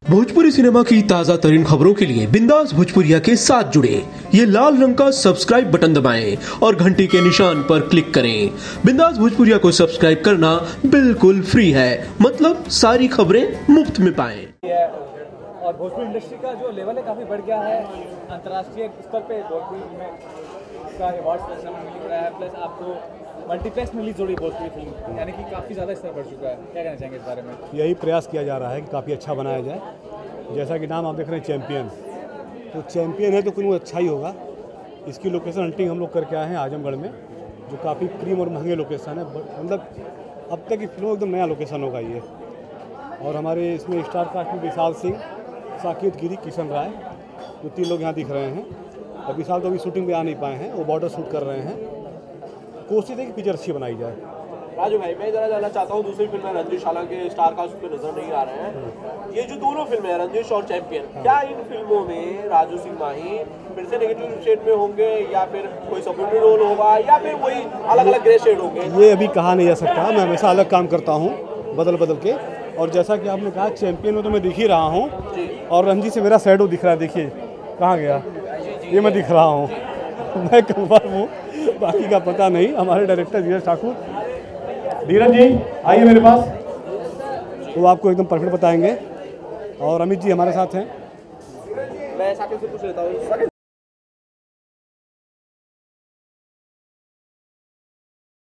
Bhojpuri cinema की ताज़ा तरीन खबरों के लिए बिंदास भोजपुरिया के साथ जुड़े ये लाल रंग का सब्सक्राइब बटन दबाएं और घंटी के निशान पर क्लिक करें। बिंदास भोजपुरिया को सब्सक्राइब करना बिल्कुल फ्री है, मतलब सारी खबरें मुफ्त में पाएं। और भोजपुरी इंडस्ट्री का जो लेवल है काफ़ी बढ़ गया है। अंतर्राष्ट्रीय स्तर पे भोजपुरी में का अवार्ड मिल रहा है, प्लस आपको मल्टीप्लेक्स में रिलीज हो रही भोजपुरी फिल्म, यानी कि काफ़ी ज़्यादा स्तर बढ़ चुका है। क्या कहना चाहेंगे इस बारे में? यही प्रयास किया जा रहा है कि काफ़ी अच्छा बनाया जाए। जैसा कि नाम आप देख रहे हैं चैंपियन, तो चैंपियन है तो कुछ अच्छा ही होगा। इसकी लोकेशन हंटिंग हम लोग करके आए हैं आजमगढ़ में, जो काफ़ी प्रीम और महंगे लोकेशन है। मतलब अब तक की फिल्म एकदम नया लोकेशन होगा ये। और हमारे इसमें स्टार कास्ट में विशाल सिंह, साकेत गिरी, किशन राय, जो 3 लोग यहाँ दिख रहे हैं। और विशाल तो अभी शूटिंग में आ नहीं पाए हैं, वो बॉर्डर शूट कर रहे हैं। कोशिश है कि पिक्चर अच्छी बनाई जाए। राजू भाई, मैं जरा जानना चाहता हूँ, दूसरी फिल्म है रंजिश, हालांकि स्टार कास्ट पे नजर नहीं आ रहे हैं। ये जो दोनों फिल्में हैं रंजिश और चैंपियन, क्या इन फिल्मों में राजू सिंह माही फिर से नेगेटिव शेड में होंगे, या फिर कोई सपोर्टिव रोल होगा, या फिर वही अलग अलग ग्रे शेड होंगे? ये अभी कहा नहीं जा सकता। मैं हमेशा अलग काम करता हूँ, बदल बदल के। और जैसा कि आपने कहा, चैंपियन में तो मैं दिख ही रहा हूँ, और रंजिश से मेरा शैडो दिख रहा है। देखिए कहाँ गया, ये मैं दिख रहा हूँ। मैं कंफर्म हूँ, बाकी का पता नहीं। हमारे डायरेक्टर धीरज ठाकुर, धीरज जी आइए मेरे पास, वो आपको एकदम परफेक्ट बताएंगे। और अमित जी हमारे साथ हैं। मैं साकिब से पूछ लेता हूँ।